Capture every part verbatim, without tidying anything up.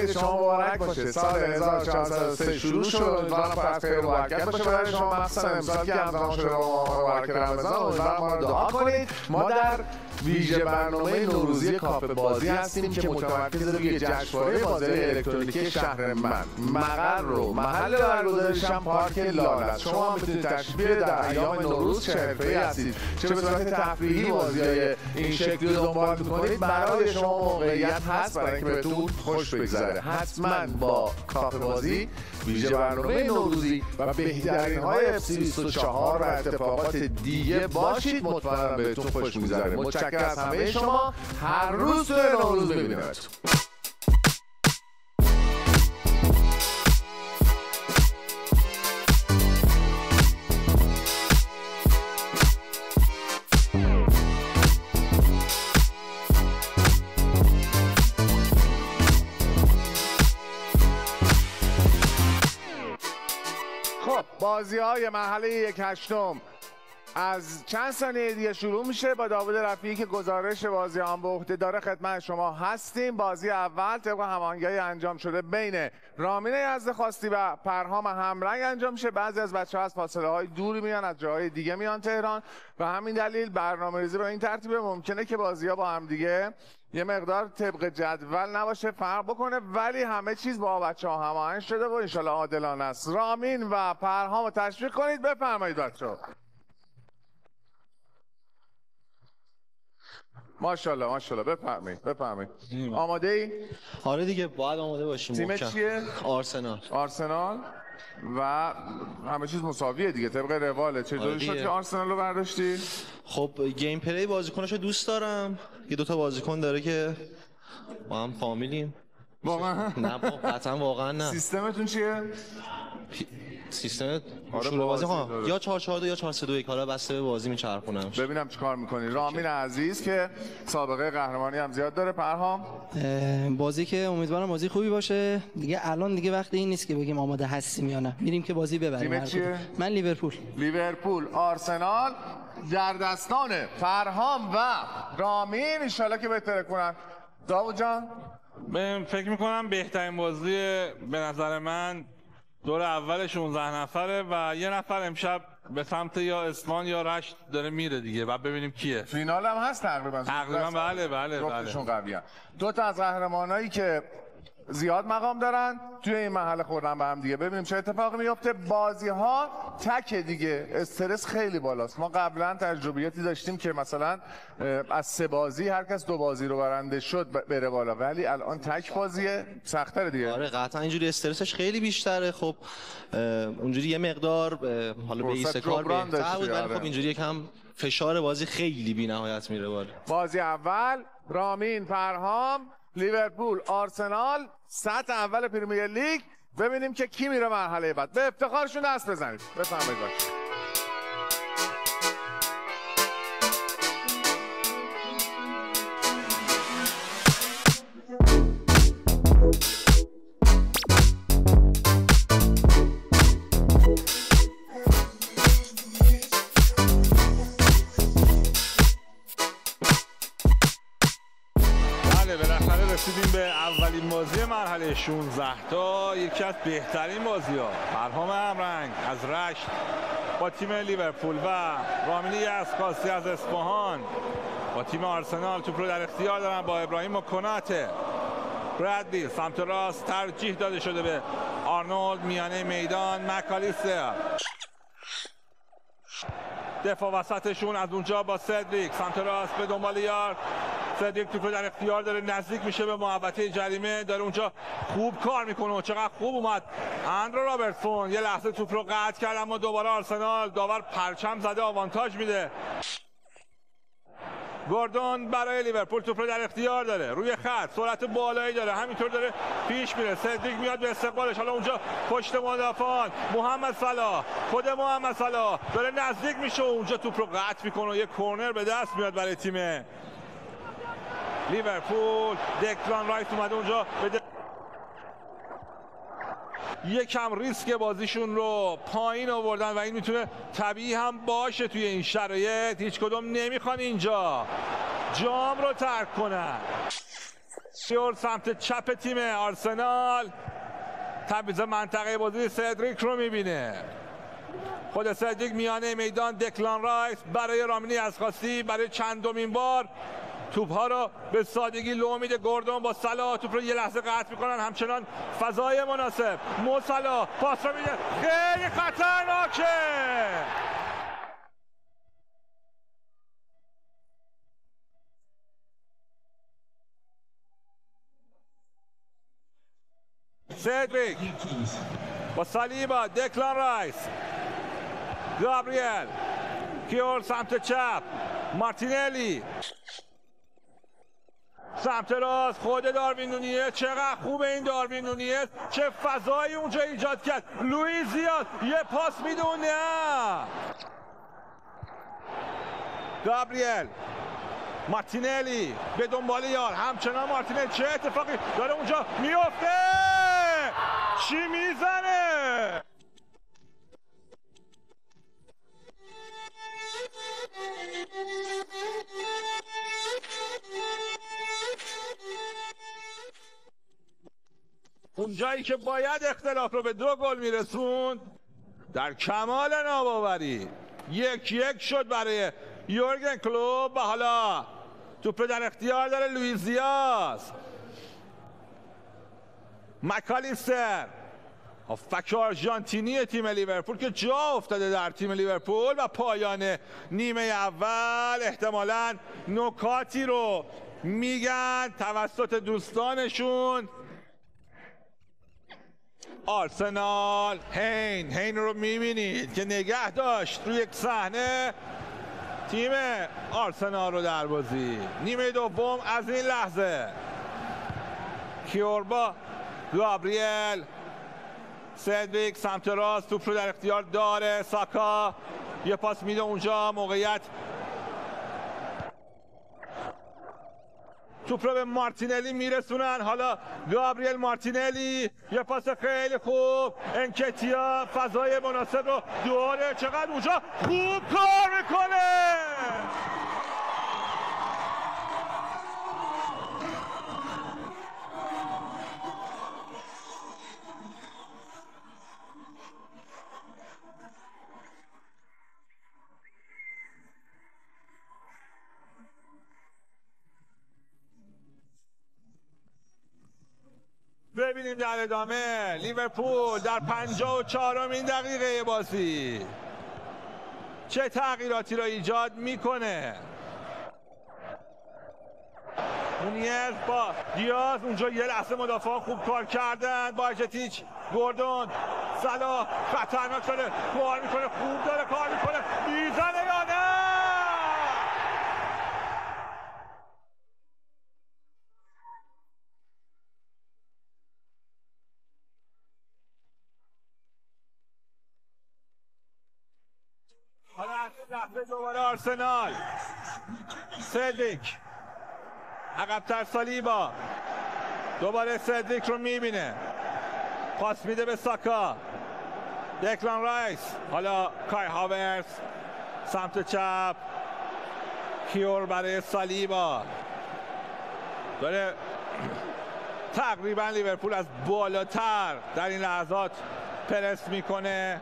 عید شما مبارک باشه. سال هزار و چهارصد و سه شروع شد. امیدوارم پر از خیر و برکت باشه برای شما، مخصوصا امسال که همزمان شده با ماه مبارک رمضان. امیدوارم ما رو دعا کنید. ما در ویژه برنامه نوروزی کافه بازی هستیم که متمرکز روی جشنواره بازی الکترونیکی شهر من. مقر رو محل برگزاریش هم پارک لال است. شما میتونید تشریف بیارید در ایام نوروز، چه حرفه‌ای هستید چه به صورت تفریحی بازی‌های این شکلی رو دنبال می‌کنید، برای شما موقعیت هست برای اینکه بهتون خوش بگذره. حتما با کافه بازی، ویژه برنامه نوروزی و بهترین های اف سی بیست و چهار و اتفاقات دیگه باشید. مطمئنم بهتون خوش می‌گذره. متشکرم از همه شما. هر روز تو نوروز ببینیمتون. بازی های مرحله یک هشتم از چند ثانیه دیگه شروع میشه. با داوود رفیعی که گزارش بازی هم به عهده داره خدمت شما هستیم. بازی اول طبق هماهنگی انجام شده بین رامین یزدخواستی و پرهام همرنگ انجام میشه. بعضی از بچه‌ها از فاصله های دوری میان، از جاهای دیگه میان تهران و همین دلیل برنامه‌ریزی به این ترتیبه. ممکنه که بازی‌ها با هم دیگه یه مقدار طبق جدول نباشه، فرق بکنه، ولی همه چیز با بچه‌ها هماهنگ شده و انشالله عادلانه است. رامین و پرهام رو تشویق کنید. بفرمایید بچه‌ها. ماشاءالله ماشاءالله. بفرمایید بفرمایید. آماده ای؟ آره دیگه باید آماده باشیم. تیم چیه؟ آرسنال. آرسنال و همه چیز مساویه دیگه طبق رواله. چطوری آره شد که آرسنال رو برداشتی؟ خب گیم پلی بازیکناشو دوست دارم. یه دوتا بازیکن داره که ما هم فامیلیم. واقعا؟ نه قطعا واقعا نه. سیستمتون چیه؟ سیستم شروع بازی ها یا چهار چهار دو یا چهار سه دو یک، حالا بسته به بازی میچرخونم. ببینم چیکار میکنی. رامین عزیز که سابقه قهرمانی هم زیاد داره. پرهام بازی که امیدوارم بازی خوبی باشه. دیگه الان دیگه وقت این نیست که بگیم آماده هستیم یا نه، میریم که بازی ببریم. تیم چیه؟ من لیورپول. لیورپول آرسنال در دستان پرهام و رامین. ان شاءالله که بهتره کنن. داوود جان من فکر میکنم بهترین بازی به نظر من دور اول شانزده نفره و یه نفر امشب به سمت یا اسمان یا رشت داره میره دیگه و ببینیم کیه. فینال هم هست تقریبا. تقریبا بله بله بله. جفتشون قویان. دو تا از قهرمانایی که زیاد مقام دارن توی این مرحله خوردن به هم دیگه. ببینیم چه اتفاقی میفته. بازی ها تک دیگه، استرس خیلی بالاست. ما قبلا تجربیاتی داشتیم که مثلا از سه بازی هر کس دو بازی رو برنده شد بره بالا، ولی الان تک بازیه سخت‌تره دیگه. آره قطعا اینجوری استرسش خیلی بیشتره. خب اونجوری یه مقدار حالا به ایست کار بهتر بود، ولی خب اینجوری یکم فشار بازی خیلی بی‌نهایت میره بالا. بازی اول رامین پرهام لیورپول آرسنال سطح اول پرمیر لیگ. ببینیم که کی میره مرحله بعد. به افتخارشون دست بزنید. بفرمایید باشه. رسیدیم به اولین بازی مرحله شانزده تا، یکی از بهترین بازی‌ها. پرهام همرنگ از رشت با تیم لیورپول و رامین یزدخواستی از اصفهان با تیم آرسنال توپ رو در اختیار دارن با ابراهیم و کناته. برادلی سمت راست ترجیح داده شده به آرنولد. میانه میدان مکالیستر. دفاع وسطشون از اونجا با سدریک سمت راست به دنبال یار. سدریک توپ در اختیار داره، نزدیک میشه به محوطه جریمه، داره اونجا خوب کار میکنه. چقدر خوب اومد اندرو رابرتسون، یه لحظه توپ رو قطع کرد اما دوباره آرسنال داور پرچم زده، آوانتاژ میده. گوردون برای لیورپول توپ رو در اختیار داره، روی خط سرعت بالایی داره، همینطور داره پیش میره. سدریک میاد به استقبالش، حالا اونجا پشت مدافعان محمد صلاح، خود محمد صلاح داره نزدیک میشه، اونجا توپ رو قطع میکنه و یه کورنر به دست میاد برای تیم لیورپول. دکلان رایت اومده اونجا به یکم ریسک بازیشون رو پایین آوردن و این میتونه طبیعی هم باشه توی این شرایط. هیچ کدوم نمیخوان اینجا جام رو ترک کنن. کیور سمت چپ تیم آرسنال تبعیض منطقه بازی سدریک رو میبینه. خود سدریک میانه میدان، دکلان رایس برای رامینی اسقاسی برای چندمین بار توپ ها رو به سادگی لو میده. گوردون با صلاح توپ رو یه لحظه قطع میکنن، همچنان فضای مناسب. مو صلاح پاس رو میده، خیلی خطرناکه. سدریک با سالیبا، دکلان رایس، گابریل، کیور سمت چپ، مارتینلی سمت راست، خود داروین نونیز. چقدر خوبه این داروین نونیز، چه فضایی اونجا ایجاد کرد. لوئیس دیاز یه پاس میدونه، گابریل، مارتینلی به دنبال یار، همچنان مارتینلی. چه اتفاقی داره اونجا میفته؟ چی میزنه؟ اونجایی که باید اختلاف رو به دو گل میرسوند در کمال ناباوری یک یک شد برای یورگن کلوپ و حالا توپ در اختیار داره لوئیس دیاز. مکالیستر هافبک آرژانتینی تیم لیورپول که جا افتاده در تیم لیورپول و پایان نیمه اول احتمالاً نکاتی رو میگن توسط دوستانشون. آرسنال هین هین رو میبینید که نگه داشت روی یک صحنه تیم آرسنال رو در بازی. نیمه دوم از این لحظه کیوربا، گابریل، سدریک سمت راست توپ رو در اختیار داره. ساکا یه پاس میده اونجا، موقعیت توپ رو به مارتینلی میرسونن. حالا گابریل، مارتینلی یه پاس خیلی خوب، انکتیا فضای مناسب رو دوره. چقدر اونجا خوب کار میکنه. ببینیم در ادامه لیورپول در پنجاه و چهارمین دقیقه بازی چه تغییراتی را ایجاد میکنه. نونیز با دیاز، اونجا یه لحظه مدافعان خوب کار کردن. باجتیچ، گوردون، صلاح خطرناک شده، کار میکنه، خوب داره کار میکنه، میزنه یا نه؟ حالا لحظه دوباره آرسنال، سدریک عقب‌تر، سالیبا دوباره سدریک رو میبینه، پاس میده به ساکا، دکلان رایس، حالا کای هاورز سمت چپ، کیور برای سالیبا. داره تقریبا لیورپول از بالاتر در این لحظات پرس میکنه.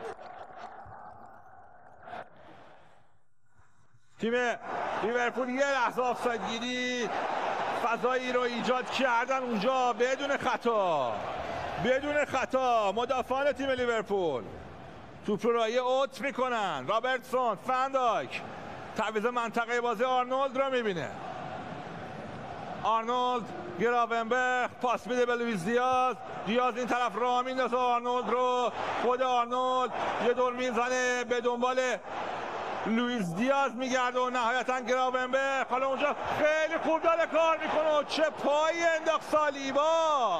تیم لیورپول یه لحظه آفساید گیری فضایی رو ایجاد کردن اونجا بدون خطا، بدون خطا. مدافعان تیم لیورپول توپ رو رای اوت میکنن. رابرتسون، فنداک تعویض منطقه بازی آرنولد رو میبینه. آرنولد، گراونبرگ پاس میده به لوئیس دیاز. دیاز این طرف راه میندازه آرنولد رو. خود آرنولد یه دور میزنه به دنبال لوئیس دیاز میگرده و نهایتا گراونبرگ حالا اونجا خیلی خوب داره کار میکنه. چه پایی انداخت سالیبا.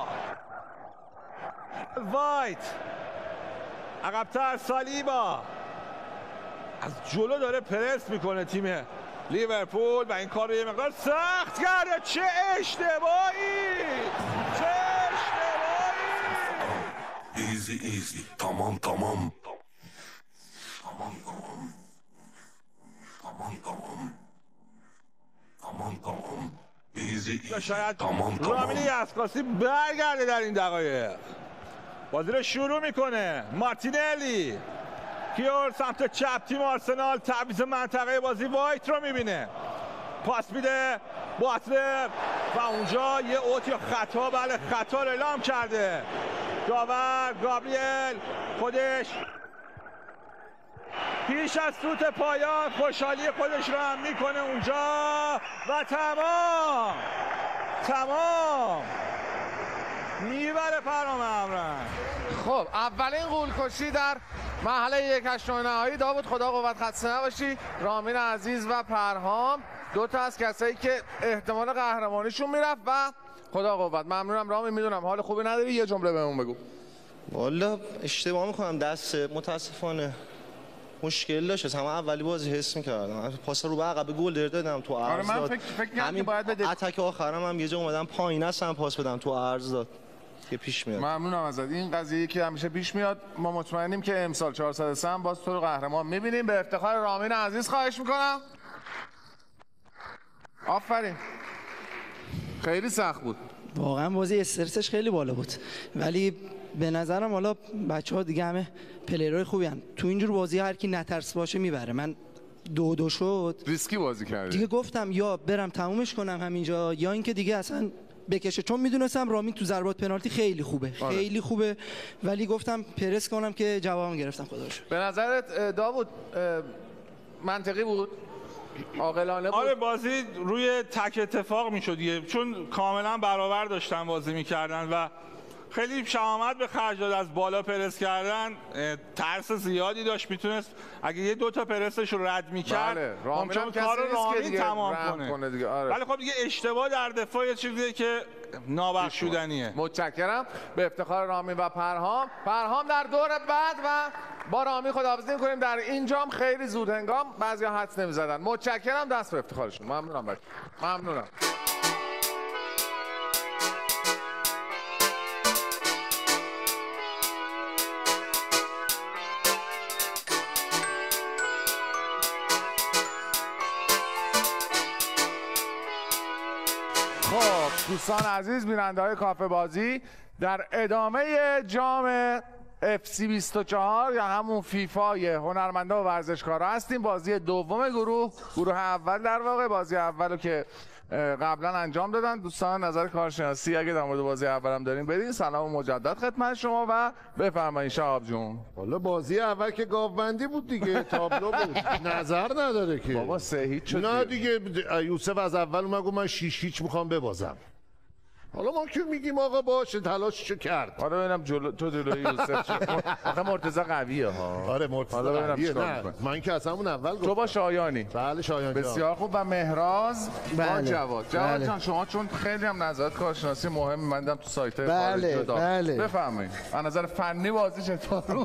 وایت عقب‌تر، سالیبا از جلو داره پرس میکنه تیم لیورپول و این کار رو یه مقدار سخت کرده. چه اشتباهی، چه اشتباهی. ایزی ایزی تمام تمام تمام تمام تمام تمام تمام تمام ایزی شاید رامین اسکاسی برگرده در این دقایق. بازی رو شروع میکنه مارتینلی. کیور سمت چپ تیم آرسنال تعویض منطقه بازی وایت رو میبینه. پاس میده باتلر و اونجا یه اوت یا خطا، بله خطا رو اعلام کرده داور گابریل. خودش پیش از سوت پایان خوشحالی خودش رو هم میکنه اونجا و تمام تمام میبره پرهام امرنگ. خب اولین گول کشی در مرحله یک هشتم نهایی. داوود خدا قوت، خسته نباشی. رامین عزیز و پرهام دو تا از کسایی که احتمال قهرمانیشون میرفت و خدا قوت. ممنونم رامین، میدونم حال خوبی نداری، یه جمله بهمون بگو. والا اشتباه میکنم، دست متاسفانه مشکل داشت. همه اولی بازی حس میکردم پاس رو به عقب گل دادم تو عرض آره من داد. فکر فکر کردم که باید بده. اتک آخرام هم یه جا اومدم پایین هستم پاس بدم تو عرض داد که پیش میاد. ممنونم ازت. این قضیه که همیشه پیش میاد. ما مطمئنیم که امسال چهارصد و سه هم باز تو رو قهرمان میبینیم. به افتخار رامین عزیز خواهش میکنم. آفرین. خیلی سخت بود. واقعا بازی استرسش خیلی بالا بود، ولی به نظرم حالا بچه‌ها دیگه همه پلیرهای خوبی هستن. تو اینجور بازی هر کی نترس باشه میبره. من دو دو شد، ریسکی بازی کردی. دیگه گفتم یا برم تمومش کنم همینجا یا اینکه دیگه اصلا بکشه، چون میدونستم رامین تو ضربات پنالتی خیلی خوبه. آره. خیلی خوبه، ولی گفتم پرس کنم که جوابم گرفتم. خداش. به نظرت داوود منطقی بود؟ عاقلانه بود؟ آره بازی روی تک اتفاق میشد دیگه، چون کاملا برابر داشتن بازی میکردن و خیلی شهامت به خرج داد از بالا پرس کردن. ترس زیادی داشت، میتونست اگه یه دو تا پرسش رو رد میکرد بله. ممکن کار رامین تمام کنه, کنه دیگه. آره. ولی خب دیگه اشتباه در دفاع یه چیزیه که نابخشودنیه. متشکرم. به افتخار رامین و پرهام. پرهام در دور بعد و با رامین خداحافظی می‌کنیم. در اینجام خیلی زود هنگام بعضیا حدس نمی‌زدن. متشکرم. دست به افتخارشون. ممنونم بچه. ممنونم. خب دوستان عزیز، بیننده های کافه بازی، در ادامه جام اف سی بیست و چهار یا همون فیفای هنرمندا و ورزشکارا هستیم. بازی دوم گروه گروه اول در واقع بازی اولو که قبلا انجام دادن. دوستان نظر کارشناسی اگه در مورد بازی اول هم دارین بدین. سلام مجدد خدمت شما و بفرمایید شهاب جون. والا بازی اول که گاوبندی بود دیگه، تابلو بود، نظر نداره که. بابا سه هیچ شد. نه دیگه یوسف از اول اومد گفت من شیش هیچ میخوام ببازم. حالا ما که میگیم آقا باشه تلاششو کرد. حالا ببینم جلو تو جلوی یوسف شد. آخه مرتضی قویه ها. آره مرتضی قویه. نه من که از همون اول گفتم. تو با شایانی. بله شایان جان. بسیار خوب. و مهراز بله. با جواد. جواد بله. جان شما چون خیلی هم نظرات کارشناسی مهم مندم تو سایت بله. خارجی جدا. بله. بفرمایید. از نظر فنی بازی چطور؟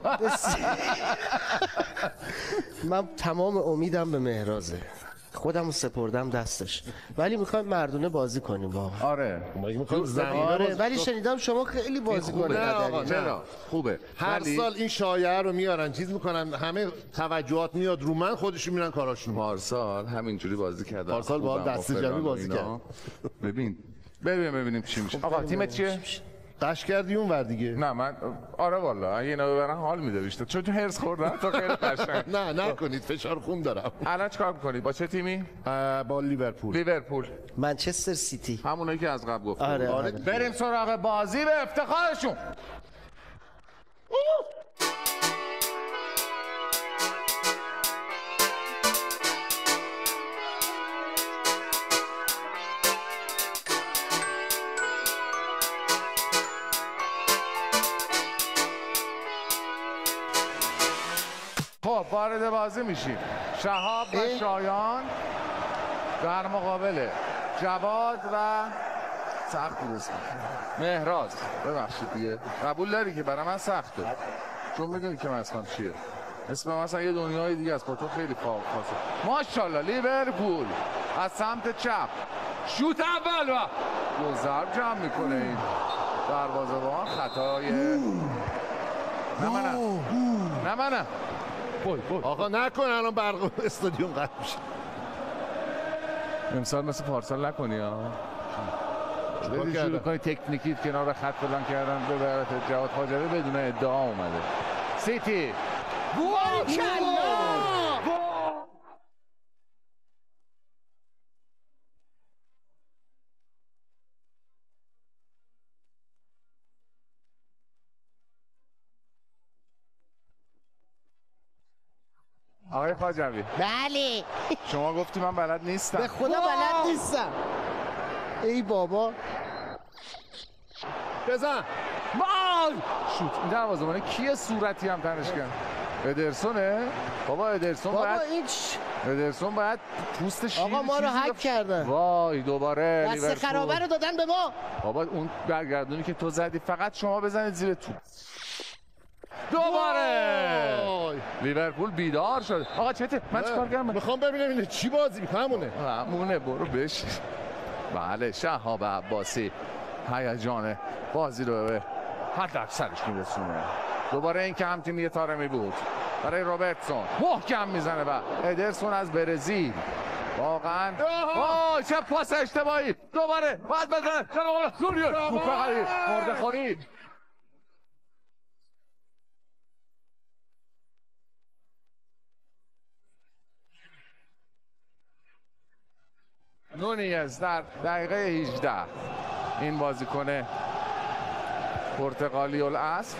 من تمام امیدم به مهرازه، خودم رو سپردم دستش، ولی میخوایم مردونه بازی کنیم با. آره میخوایم زمینه آره بازی. ولی شنیدم شما خیلی بازی کنید. نه خوبه. هر ولی... سال این شایعه رو میارن چیز میکنن، همه توجهات میاد رو من، خودشون میرن کاراشون. پارسال همینجوری بازی کردن. پارسال با دست جمعی بازی کرد. ببین ببین ببینیم چی میشه. آقا تیمت چیه؟ قش کردی اون ور دیگه. نه من آره والا اگه اینا ببرن حال میده بیشتر، چون تو هرس خوردن تو خیلی قشنگ. نه نکنید، فشار خون دارم. الان چیکار می‌کنید؟ با چه تیمی؟ با لیورپول. لیورپول. منچستر سیتی. همونایی که از قبل گفتم. آره, آره. بریم سراغ بازی به افتخارشون. خب وارد بازی میشیم. شهاب و شایان در مقابل جواد و سخت بود مهراز. ببخشید دیگه قبول داری که برای من سخته، چون میدونی که من اسمم چیه. اسم من مثلا یه دنیای دیگه است، با تو خیلی خاصه. ماشاءالله. لیورپول از سمت چپ شوت اول و دو ضرب جمع میکنه این دروازه‌بان. خطای نه منم نه منم آقا نکن، الان برق استادیوم قطع میشه. امسال مثل پارسال نکنی ها. بدید شروع کنی تکنیکی کنار خط فلان کردن به برات جواد خواجوی بدون ادعا اومده. سیتی آقای خواجوی بله شما گفتی من بلد نیستم. به خدا بلد نیستم. ای بابا بزن وای شوت. این دروازه‌بان کیه صورتی هم تنش کرد؟ ادرسونه؟ بابا ادرسون بابا باید این ادرسون باید پوست شیر آقا ما رو هک کردن. وای دوباره دست خرابه رو دادن به ما. بابا اون برگردونی که تو زدی فقط شما بزنید زیر توپ. دوباره لیورپول بیدار شد. آقا چته من چیکار کردم؟ میخوام ببینم اینه چی بازی میکنه. همونه همونه برو بش. بله شهاب عباسی هیجان بازی رو به حد اکثرش میرسونه. دوباره این که هم تیمی طارمی بود برای روبرتسون محکم میزنه و ادرسون از برزیل واقعا آه چه پاس اشتباهی. دوباره باید بزنه سوریو فقط مرده خوری. نونیز در دقیقه هجده این بازیکن پرتغالی الاصل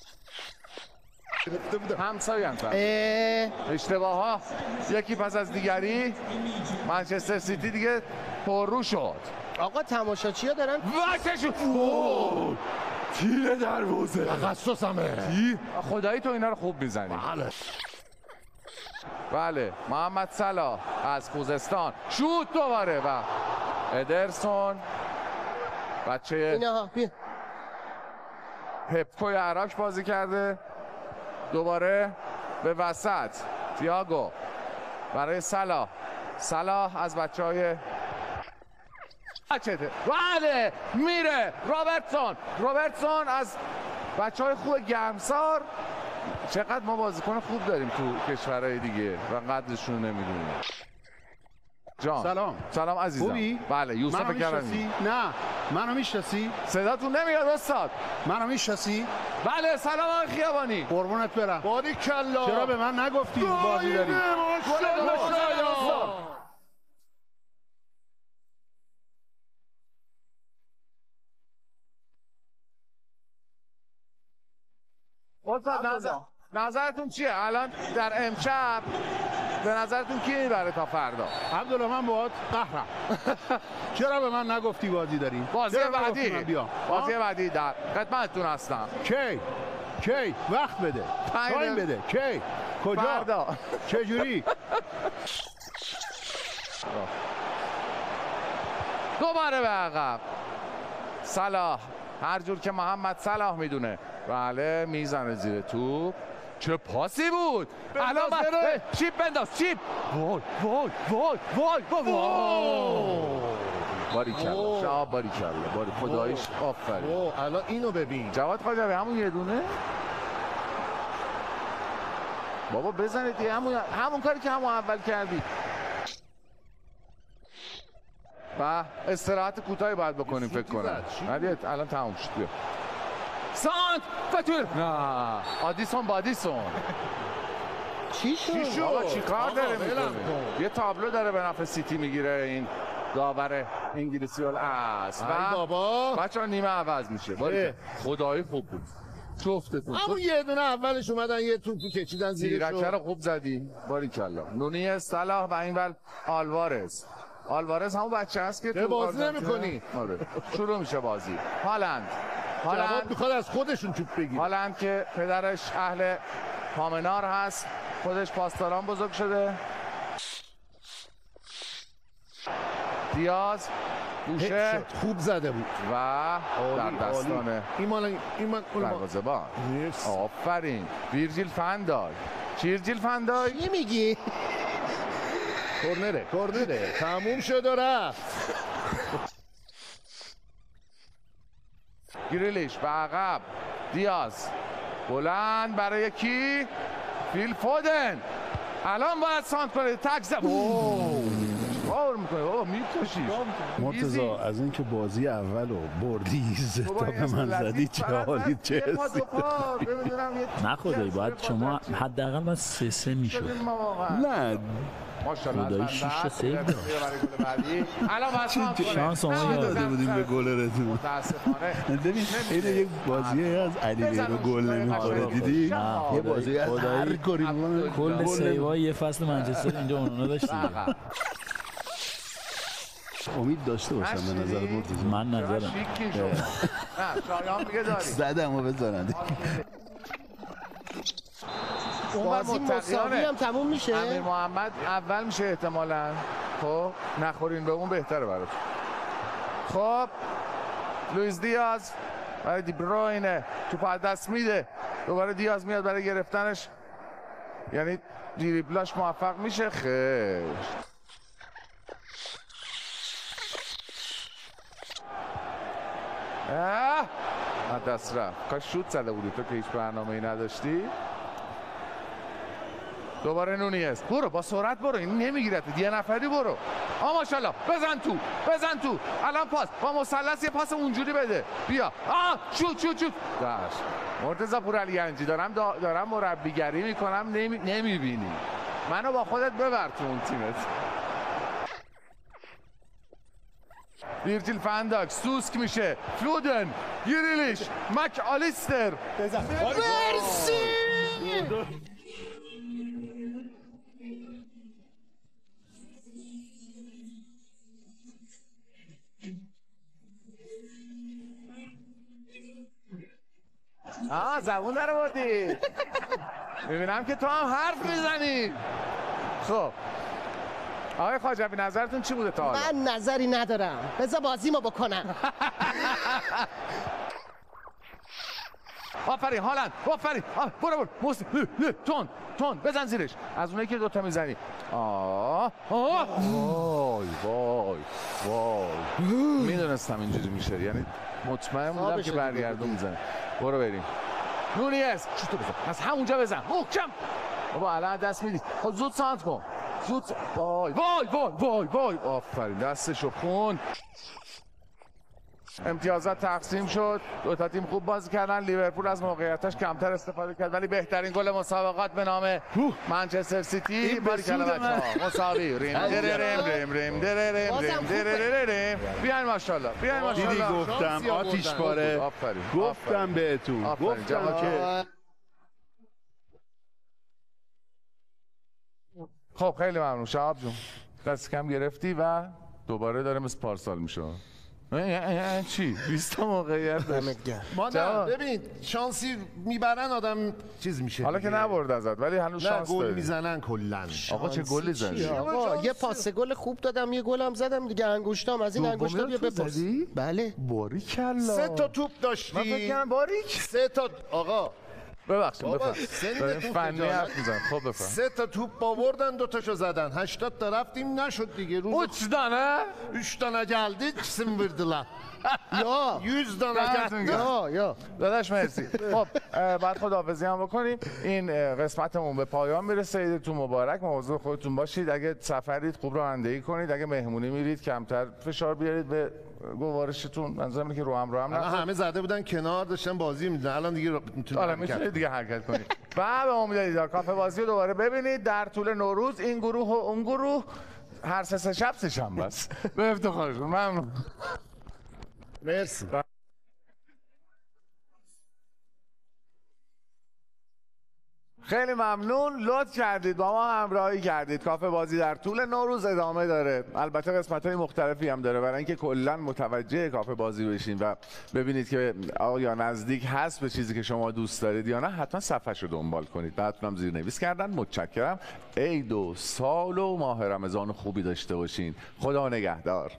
همسایه هم اشتباه ها یکی پس از دیگری. منچستر سیتی دیگه پررو شد. آقا تماشاچی ها دارن وقتشون تیر دروازه تخصصمه. خدایی تو اینا رو خوب میزنی. بله بله محمد صلاح از خوزستان شوت دوباره و ادرسون بچه اینا بیا پپکوی عراق بازی کرده. دوباره به وسط تییاگو برای صلاح. صلاح از بچه های بله میره روبرتسون. روبرتسون از بچه های خوب گرمسار. چقدر ما بازیکن خوب داریم تو کشورهای دیگه و قدرشون نمیدونیم. جان سلام سلام عزیزم. خوبی؟ بله یوسف کرمی. نه منو میشناسی؟ صداتون نمیاد استاد. منو میشناسی؟ بله سلام آقای خیابانی. قربونت برم. باری کلا چرا به من نگفتی بازی داری؟ استاد نظر نظرتون چیه الان در امشب؟ به نظرتون کی میبره تا فردا؟ عبدالله من باهات قهرم. چرا به من نگفتی بازی داریم؟ بازی بعدی بازی بعدی در خدمتتون هستم. کی کی وقت بده تایم بده. کی کجا فردا چه جوری؟ دوباره به عقب صلاح هر جور که محمد صلاح میدونه. بله میزنه زیر توپ. چه پاسی بود. الان بعد چیپ بنداز چیپ. وای وای وای وای وای باریکلا شاه باریکلا باری خداییش آفرین. الان اینو ببین جواد خواجوی همون یه دونه. بابا بزنید دیگه همون همون کاری که همون اول کردی. و استراحت کوتاهی باید بکنیم فکر کنم. ندید الان تموم شد. بیا سانت فتور نه آدیسون بادیسون چی شد؟ چی شد؟ چی کار داره میکنه؟ یه تابلو داره به نفع سیتی میگیره این داور انگلیسی الاصل. ای بابا بچه ها نیمه عوض میشه. خدایی خوب بود جفتتون. همون یه دونه اولش اومدن یه توپی کشیدن زیرش. تیرکه رو خوب زدی باریکلا. نونی صلاح و این ول آلوارز. آلوارز همون بچه هست که تو بازی نمی‌کنی. آره شروع میشه بازی. هالند هالند میخواد از خودشون توپ بگیره. هالند که پدرش اهل پامنار هست خودش پاسداران بزرگ شده. دیاز گوشه خوب زده بود و در دستانه این مال این مال دروازه‌بان. آفرین ویرجیل فندای. ویرجیل فندای چی میگی؟ کورنره کورنره تموم شد و رفت. گریلیش به عقب. دیاز بلند برای کی؟ فیل فودن. الان باید سانت کنه تک زد. اوه چیکار میکنه بابا میکشی مرتضی از اینکه بازی اولو بردی تا به من زدی چه حالی چه حسی نه خدایی باید شما حداقل من سه سه میشد نه خدایی شیش تا سیو داشت شانس ما داده بودیم به گل رتون ببین این یک بازی از علی بیرو گل نمیخوره دیدی یه بازی از هر کاری کل سیوای یه فصل منچستر اینجا اونونا داشت دیگه امید داشته باشم به نظر مرتضی من نظرم نه شایان میگه داری زدم و بزنن بازی مساوی هم تموم میشه. امیر محمد اول میشه احتمالاً. خب نخورین به اون بهتره برات. خب لوئیس دیاز برای دی بروینه توپ از دست میده، دوباره دیاز میاد برای گرفتنش، یعنی دریبلاش موفق میشه. خیر اه از دست رفت. کاش شوت زده بودی تو که هیچ برنامه‌ای نداشتی. دوباره نونیز، برو با سرعت برو، این نمیگیرد، یه نفری برو. آ ماشاءالله بزن تو بزن تو، الان پاس با مثلث یه پاس اونجوری بده، بیا آ شوت شوت شوت. داش مرتضی پورعلیگنجی دارم دا دارم مربیگری میکنم، نمی... نمیبینی منو با خودت ببر تو اون تیمت. ویرجیل فنداک سوسک میشه، فلودن، گریلیش، مک آلیستر. مرسی. آه زبون در بردی. میبینم که تو هم حرف میزنی. خب آقای خواجبی نظرتون چی بوده تا حالا؟ من نظری ندارم، بذار بازیمو بکنم. آفرین هالند، آفرین، برو برو موسی، تون تون بزن زیرش، از اونایی که دوتا میزنی. آه آه وای وای وای میدونستم اینجوری میشه، یعنی مطمئن بودم که برگردون میزنه. برو بریم نونیز، چطور بزن از همونجا بزن محکم. بابا الان دست میدی، خب زود سانت کن زود. وای وای وای وای وای آفرین دستشو خون. امتیازات تقسیم شد، دو تا تیم خوب بازی کردن. لیورپول از موقعیتش کمتر استفاده کرد ولی بهترین گل مسابقات به نام منچستر سیتی. باریکلا بچه‌ها مساوی. ریم دررم ریم ریم دررم ریم دررم. بیاین ماشاءالله بیاین ماشاءالله. دیدی گفتم آتیش باره، گفتم بهتون، گفتم که خب خیلی ممنون شهاب جون، دست کم گرفتی و دوباره داره مثل پارسال میشه. چی؟ بیست تا موقعیت داشت. مادر ببین شانسی میبرن آدم چیز میشه. حالا که نبرد ازت ولی هنوز شانس داره. گل میزنن کلا. آقا چه گلی زدی؟ آقا یه پاس گل خوب دادم، یه گلم زدم دیگه. انگشتام از این انگشتا بیا بپرس. بله باریکلا. سه تا توپ داشتی. من فکر کنم باریک. سه تا آقا ببخشید بفهم فنی حرف میزن. خب بفهم. سه تا توپ آوردن دو تاشو زدن، هشتاد تا رفتیم نشد دیگه. روز üç tane üç tane geldi ikisini vurdular. یا yüz tane یا یا داداش مرسی. خب بعد خداحافظی هم بکنیم. این قسمتمون به پایان میرسه. عیدتون مبارک، مواظب خودتون باشید. اگه سفرید خوب رانندگی کنید، اگه مهمونی میرید کمتر فشار بیارید به گوارشتون. منظورم اینه که رو هم رو هم نخورید. همه زده بودن کنار داشتن بازی میدن، الان دیگه میتونید الان میتونید دیگه حرکت کنید. و به امید دیدار کافه بازی رو دوباره ببینید در طول نوروز. این گروه و اون گروه هر سه سه شب سه شنبه است. به افتخارشون ممنون. مرسی. خیلی ممنون، لطف کردید با ما همراهی کردید. کافه بازی در طول نوروز ادامه داره، البته قسمت‌های مختلفی هم داره برای اینکه کلا متوجه کافه بازی بشین و ببینید که آیا نزدیک هست به چیزی که شما دوست دارید یا نه. حتما صفحه‌شو دنبال کنید. بعدتون هم زیرنویس کردن. متشکرم. عید و سال و ماه رمضان خوبی داشته باشین. خدا نگهدار.